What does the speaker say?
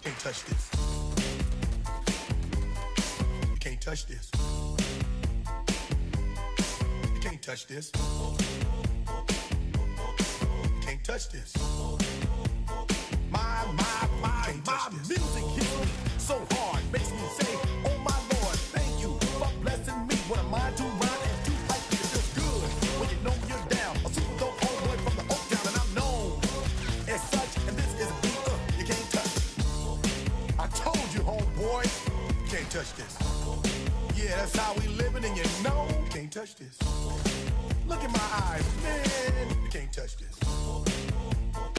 can't touch this. You can't touch this. You can't touch this. You can't touch this. My music hits me so hard, makes me say, oh my Lord, thank you for blessing me. What am I to rhyme and to hype? It feels good when you know you're down. A super dope homeboy from the Oak Town, and I'm known as such. And this is a beat you can't touch. I told you, homeboy, you can't touch this. Yeah, that's how we living, and you know you can't touch this. Look in my eyes, man, you can't touch this.